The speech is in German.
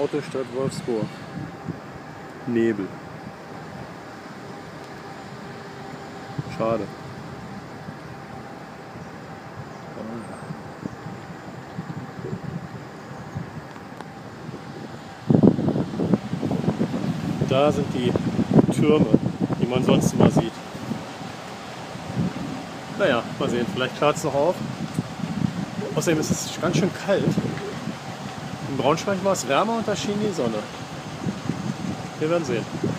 Autostadt Wolfsburg. Nebel. Schade. Da sind die Türme, die man sonst immer sieht. Naja, mal sehen, vielleicht klart es noch auf. Außerdem ist es ganz schön kalt. In Braunschweig war es wärmer und da schien die Sonne. Wir werden sehen.